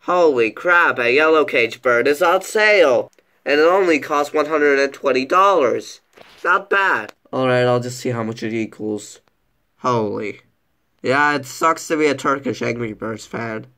Holy crap, a yellow cage bird is on sale! And it only costs $120. Not bad. Alright, I'll just see how much it equals. Holy. Yeah, it sucks to be a Turkish Angry Birds fan.